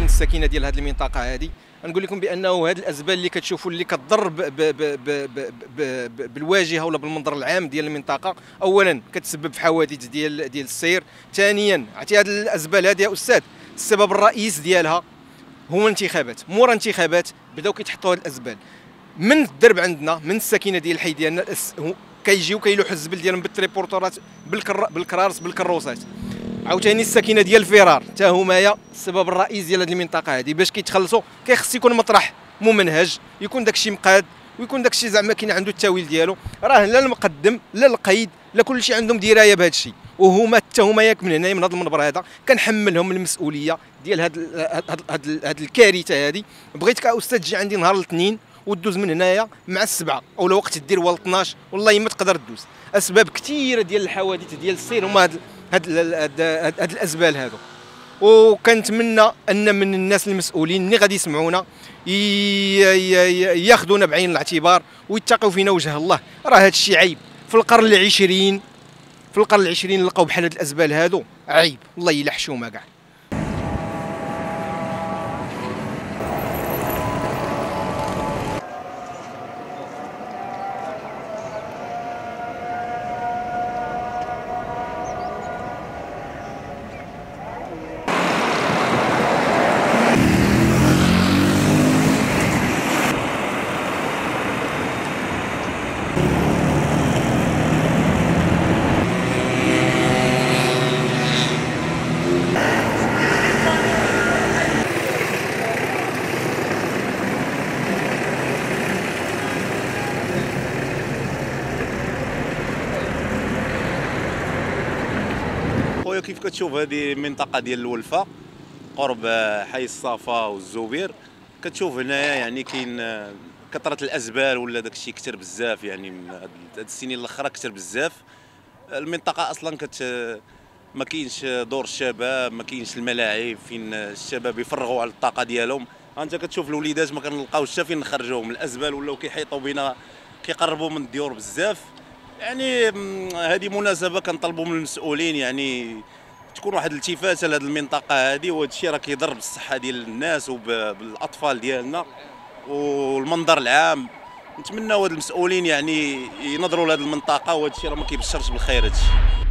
السكينه ديال هذه المنطقه هذه. نقول لكم بانه هذه الازبال اللي كتشوفوا اللي كتضر بالواجهه ولا بالمنظر العام ديال المنطقه، اولا كتسبب في حوادث ديال السير، ثانيا عرفتي هذه الازبال هذه يا استاذ السبب الرئيس ديالها هو الانتخابات. مورا الانتخابات بداو كيتحطوا هذه الازبال من الدرب عندنا، من السكينه ديال الحي ديالنا كيجيو كيلوحوا الزبل ديالهم بالتريبورتورات بالكرارس بالكروسات. عاوتاني السكينه ديال الفرار حتى هما السبب الرئيس ديال هذه المنطقه هذه. باش كيتخلصوا كيخص يكون مطرح ممنهج، يكون داكشي مقاد، ويكون داكشي زعما كاين عنده التاويل ديالو. راه لا المقدم لا القيد لا كلشي عندهم درايه بهذا الشيء، وهما حتى هما ياك من هنايا من هذا المنبر هذا كنحملهم المسؤوليه ديال هاد الكارثه هذه. بغيتك استاذ تجي عندي نهار الاثنين ودوز من هنايا مع السبعه، او لو وقت دير هو 12 والله ما تقدر تدوز. اسباب كثيره ديال الحوادث ديال السير هما هاد الازبال هادو. وكنتمنى ان من الناس المسؤولين اللي غادي يسمعونا ياخذونا بعين الاعتبار ويتقوا فينا وجه الله. راه هاد الشيء عيب في القرن العشرين، في القرن العشرين نلقاو بحال هاد الازبال هادو، عيب والله الا حشومه كاع. كيف كتشوف هذه المنطقه ديال الولفه قرب حي الصفا والزبير، كتشوف هنايا يعني كاين كثره الازبال ولا داك الشيء كثر بزاف. يعني من هاد السنين الاخرى كثر بزاف. المنطقه اصلا ما كاينش دور الشباب، ما كاينش الملاعب فين الشباب يفرغوا على الطاقه ديالهم. انت كتشوف الوليدات ما كنلقاوش حتى فين نخرجوهم، الازبال ولاو كيحيطوا بينا، كيقربوا من الديور بزاف. يعني هذه مناسبه كنطلبوا من المسؤولين يعني تكون واحد الالتفاته لهذه المنطقه هذه، وهذا الشيء راه كيضر بالصحه ديال الناس وبالاطفال ديالنا والمنظر العام. نتمنوا هاد المسؤولين يعني ينظروا لهذه المنطقه، وهذا الشيء راه ما كيبشرش بالخير. هذا الشيء